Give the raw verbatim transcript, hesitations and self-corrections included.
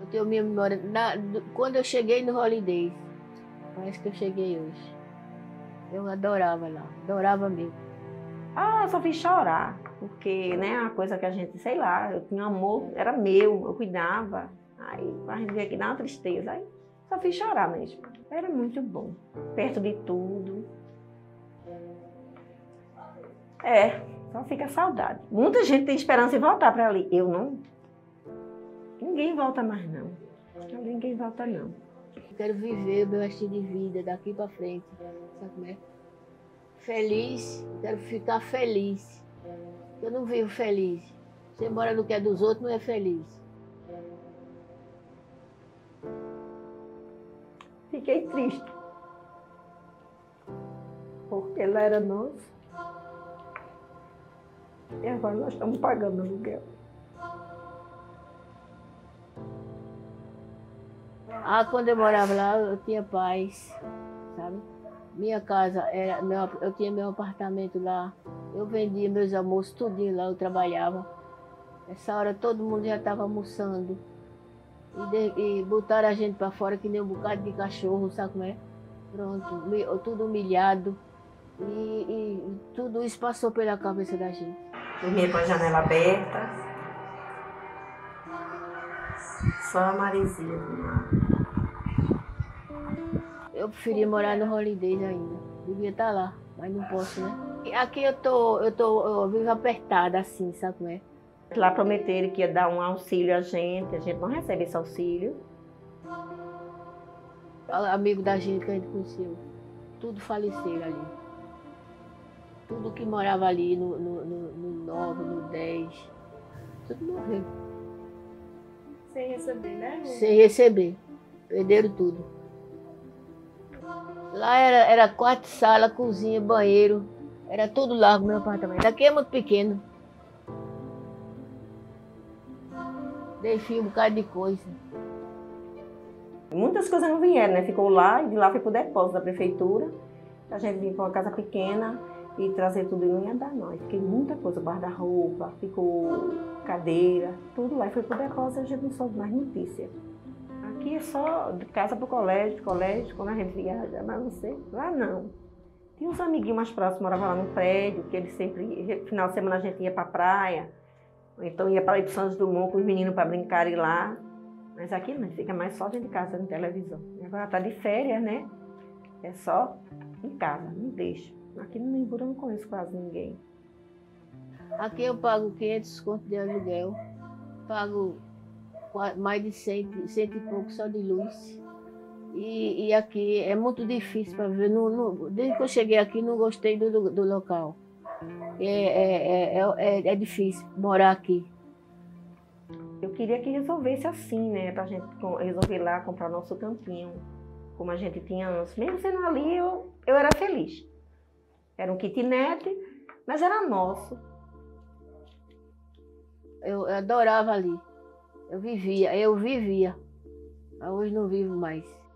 tenho minha memória. Na, do- quando eu cheguei no Holidays, parece que eu cheguei hoje. Eu adorava lá, adorava mesmo. Ah, eu só fiz chorar, porque, né, a coisa que a gente, sei lá, eu tinha amor, era meu, eu cuidava. Aí a gente veio aqui dá uma tristeza, aí só fiz chorar mesmo. Era muito bom, perto de tudo. É, só fica saudade. Muita gente tem esperança em voltar para ali. Eu não. Ninguém volta mais, não. Ninguém volta, não. Eu quero viver o meu estilo de vida daqui para frente. Sabe como é? Feliz, eu quero ficar feliz. Eu não vivo feliz. Você mora no que é dos outros, não é feliz. Fiquei triste. Porque ela era nossa. E agora nós estamos pagando aluguel. Ah, quando eu morava lá, eu tinha paz, sabe? Minha casa, era, meu, eu tinha meu apartamento lá. Eu vendia meus almoços, tudinho lá, eu trabalhava. Essa hora todo mundo já estava almoçando. E, de, e botaram a gente para fora que nem um bocado de cachorro, sabe como é? Pronto, mi- tudo humilhado. E, e- e tudo isso passou pela cabeça da gente. Dormia com a janela aberta. Só a maresia. Eu preferia morar no Holidays ainda. Devia estar lá, mas não posso, né? E aqui eu tô, eu tô, eu vivo apertada assim, sabe como é? Lá prometeram que ia dar um auxílio a gente, a gente não recebe esse auxílio. Amigo da gente que a gente conheceu, tudo faleceram ali. Tudo que morava ali no, no, no, no nove, no dez, tudo morreu. Sem receber, né? Sem receber. Perderam tudo. Lá era, era quarto, sala, cozinha, banheiro. Era tudo largo meu apartamento. Aqui é muito pequeno. Deixei um bocado de coisa. Muitas coisas não vieram, né? Ficou lá e de lá foi pro depósito da prefeitura. A gente vinha para uma casa pequena e trazer tudo e não ia dar, não. Aí fiquei muita coisa, guarda-roupa, ficou cadeira, tudo lá. E foi pro depósito e a gente não soube mais notícia. Aqui é só de casa pro colégio, de colégio, quando a gente viaja, mas não sei, lá não. Tinha uns amiguinhos mais próximos, moravam lá no prédio, que eles sempre, final de semana a gente ia pra praia, ou então ia para ir pro Santos Dumont com os meninos para brincarem lá. Mas aqui não, fica mais só dentro de casa, na televisão. E agora tá de férias, né? É só em casa, não deixa. Aqui no Imbu eu não conheço quase ninguém. Aqui eu pago quinhentos contos de aluguel. Pago qua- mais de cem, cento e pouco só de luz. E, e aqui é muito difícil para viver. Não, não- desde que eu cheguei aqui, não gostei do, lu- do local. É, é, é, é, é difícil morar aqui. Eu queria que resolvesse assim, né? Pra gente com- resolver lá, comprar nosso campinho, como a gente tinha antes. Mesmo sendo ali, eu, eu era feliz. Era um kitnet, mas era nosso. Eu, eu adorava ali. Eu vivia, eu vivia. Mas hoje não vivo mais.